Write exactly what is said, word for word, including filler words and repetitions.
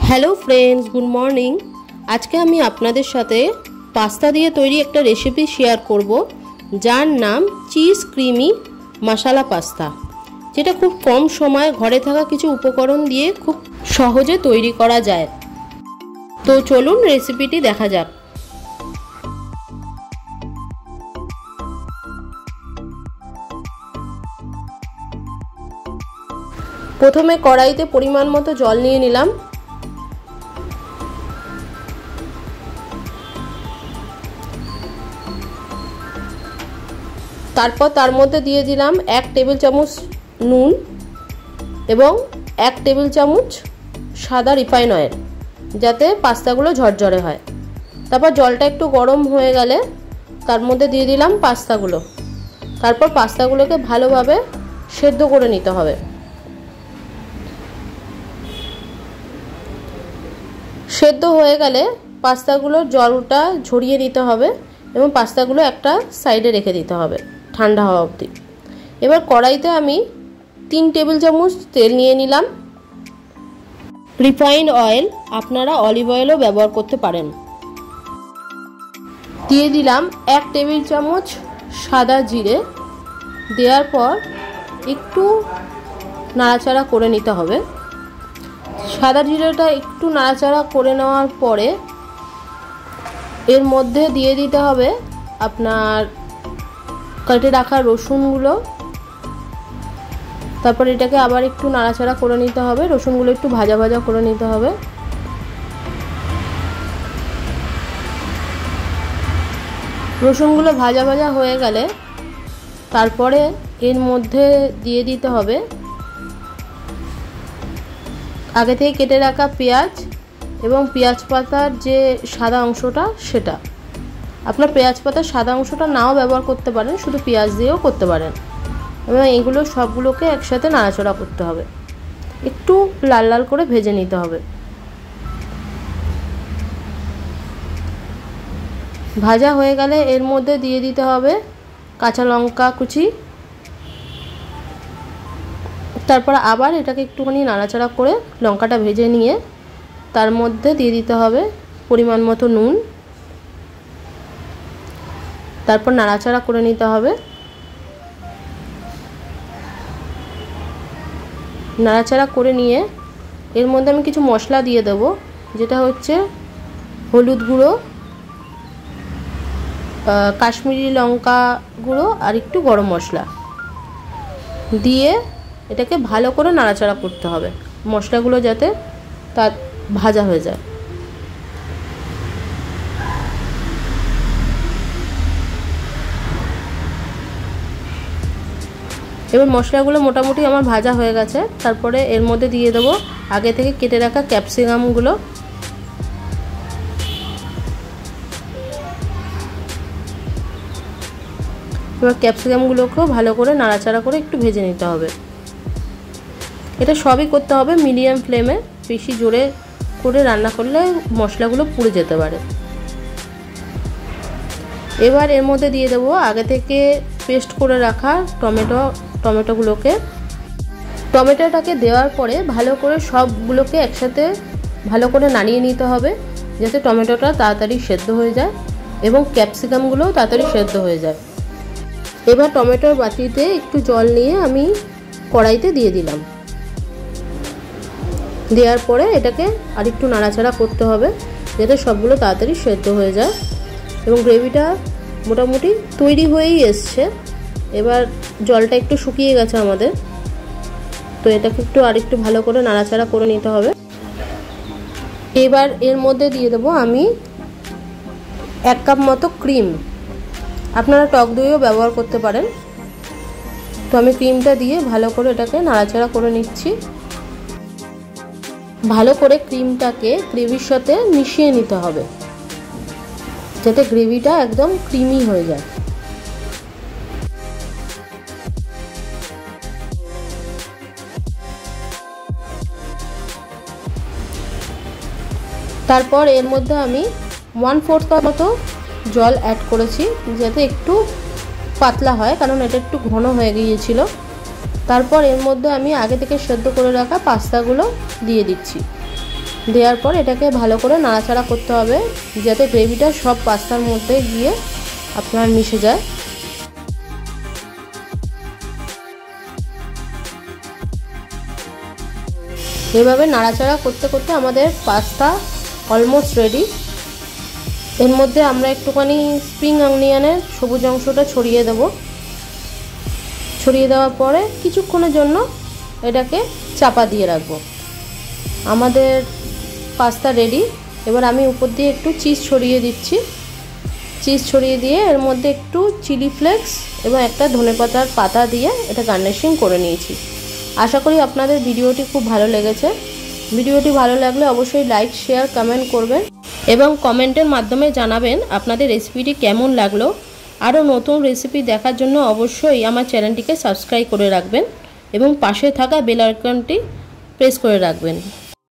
Hello friends, good morning. आज के आमी आपनादेर साथे पास्ता दिए तैरी एक रेसिपि शेयर करब जार नाम चीज क्रीमी मसाला पास्ता, जेटा खूब कम समय घरे थाका किछु उपकरण दिए खूब सहजे तैरी करा जाए। तो चलुन रेसिपिटी देखा जाक। प्रथमे कड़ाईते परिमाण मतो जल निये निलाम। तारपर तार मध्य दिए दिलाम एक टेबिल चामच नून एवं एक टेबिल चामच सादा रिफाइन ऑयल, जाते पास्तागुलो झरझरे हय। तारपर जलटा एकटू गरम हये गेले तार मध्य दिए दिलाम पास्तागुलो। तारपर पास्तागुलोके भालोभाबे सेদ্ধ करे निते हबे। सेদ্ধ हये गेले पास्तागुलोर जलटा झरिये निते हबे एबं पास्तागुलो एकटा साइडे रेखे दिते हबे ठंडा हवा अब्दि। एबार कड़ाईते आमी तीन टेबिल चामच तेल निये निलाम। रिफाइंड ऑयल आपनारा अलिव ऑयलও ব্যবহার করতে পারেন। দিয়ে দিলাম एक টেবিল চামচ সাদা জিরে। দেওয়ার পর একটু নাড়াচাড়া করে নিতে হবে। সাদা জিরেটা একটু নাড়াচাড়া করে নেওয়ার পরে এর মধ্যে দিয়ে দিতে হবে আপনার কেটে রাখা রসুনগুলো। তারপর এটাকে আবার একটু নাড়াচাড়া করে নিতে হবে। রসুনগুলো একটু ভাজা ভাজা করে নিতে হবে। রসুনগুলো ভাজা ভাজা হয়ে গেলে তারপরে এর মধ্যে দিয়ে দিতে হবে আগে থেকে কেটে রাখা পেঁয়াজ এবং পেঁয়াজ পাতার যে সাদা অংশটা সেটা। আপনার পেঁয়াজ পাতার সাদা অংশটা নাও ব্যবহার করতে পারেন, শুধু পেঁয়াজ দিয়েও করতে পারেন। এবং এইগুলো সবগুলোকে একসাথে নাড়াচাড়া করতে হবে, একটু লাল লাল করে ভেজে নিতে হবে। ভাজা হয়ে গেলে এর মধ্যে দিয়ে দিতে হবে কাঁচা লঙ্কা কুচি। তারপর আবার এটাকে একটুখানি নাড়াচাড়া করে লঙ্কাটা ভেজে নিয়ে তার মধ্যে দিয়ে দিতে হবে পরিমাণ মতো নুন। তারপর নাড়াচাড়া করে নিতে হবে। নাড়াচাড়া করে নিয়ে এর মধ্যে আমি কিছু মশলা দিয়ে দেব, যেটা হচ্ছে হলুদ গুঁড়ো, কাশ্মীরি লঙ্কা গুঁড়ো আর একটু গরম মশলা দিয়ে এটাকে ভালো করে নাড়াচাড়া করতে হবে, মশলাগুলো যাতে তার ভাজা হয়ে যায়। এবার মশলাগুলো মোটামুটি আমার ভাজা হয়ে গেছে। তারপরে এর মধ্যে দিয়ে দেবো আগে থেকে কেটে রাখা ক্যাপসিকামগুলো। এবার ক্যাপসিকামগুলোকেও ভালো করে নাড়াচাড়া করে একটু ভেজে নিতে হবে। এটা সবই করতে হবে মিডিয়াম ফ্লেমে, বেশি জোরে করে রান্না করলে মশলাগুলো পুড়ে যেতে পারে। এবার এর মধ্যে দিয়ে দেবো আগে থেকে পেস্ট করে রাখা টমেটো টমেটোগুলোকে। টমেটোটাকে দেওয়ার পরে ভালো করে সবগুলোকে একসাথে ভালো করে নাড়িয়ে নিতে হবে, যাতে টমেটোটা তাড়াতাড়ি সেদ্ধ হয়ে যায় এবং ক্যাপসিকামগুলোও তাড়াতাড়ি সেদ্ধ হয়ে যায়। এবার টমেটোর বাটিতে একটু জল নিয়ে আমি কড়াইতে দিয়ে দিলাম। দেওয়ার পরে এটাকে আর একটু নাড়াচাড়া করতে হবে, যাতে সবগুলো তাড়াতাড়ি সেদ্ধ হয়ে যায়। এবং গ্রেভিটা মোটামুটি তৈরি হয়েই এসছে। এবার জলটা একটু শুকিয়ে গেছে আমাদের, তো এটাকে একটু আর একটু ভালো করে নাড়াচাড়া করে নিতে হবে। এবার এর মধ্যে দিয়ে দেবো আমি এক কাপ মতো ক্রিম। আপনারা টক দইও ব্যবহার করতে পারেন। তো আমি ক্রিমটা দিয়ে ভালো করে এটাকে নাড়াচাড়া করে নিচ্ছি। ভালো করে ক্রিমটাকে গ্রেভির সাথে মিশিয়ে নিতে হবে, যাতে গ্রেভিটা একদম ক্রিমি হয়ে যায়। তারপর এর মধ্যে আমি ওয়ান ফোর্থ কাপ মতো জল অ্যাড করেছি, যাতে একটু পাতলা হয়, কারণ এটা একটু ঘন হয়ে গিয়েছিল। তারপর এর মধ্যে আমি আগে থেকে সেদ্ধ করে রাখা পাস্তাগুলো দিয়ে দিচ্ছি। দেওয়ার পর এটাকে ভালো করে নাড়াচাড়া করতে হবে যাতে গ্রেভিটা সব পাস্তার মধ্যে গিয়ে আপনার মিশে যায়। এভাবে নাড়াচাড়া করতে করতে আমাদের পাস্তা অলমোস্ট রেডি। এর মধ্যে আমরা একটুখানি স্প্রিং অনিয়নের সবুজ অংশটা ছড়িয়ে দেব। ছড়িয়ে দেওয়ার পরে কিছুক্ষণের জন্য এটাকে চাপা দিয়ে রাখবো। আমাদের পাস্তা রেডি। এবার আমি উপর দিয়ে একটু চিজ ছড়িয়ে দিচ্ছি। চিজ ছড়িয়ে দিয়ে এর মধ্যে একটু চিলি ফ্লেক্স এবং একটা ধনেপাতার পাতা দিয়ে এটা গার্নিশিং করে নিয়েছি। আশা করি আপনাদের ভিডিওটি খুব ভালো লেগেছে। ভিডিওটি ভালো লাগলে অবশ্যই লাইক, শেয়ার, কমেন্ট করবেন এবং কমেন্টের মাধ্যমে জানাবেন আপনাদের রেসিপিটি কেমন লাগলো। আরও নতুন রেসিপি দেখার জন্য অবশ্যই আমার চ্যানেলটিকে সাবস্ক্রাইব করে রাখবেন এবং পাশে থাকা বেল আইকনটি প্রেস করে রাখবেন।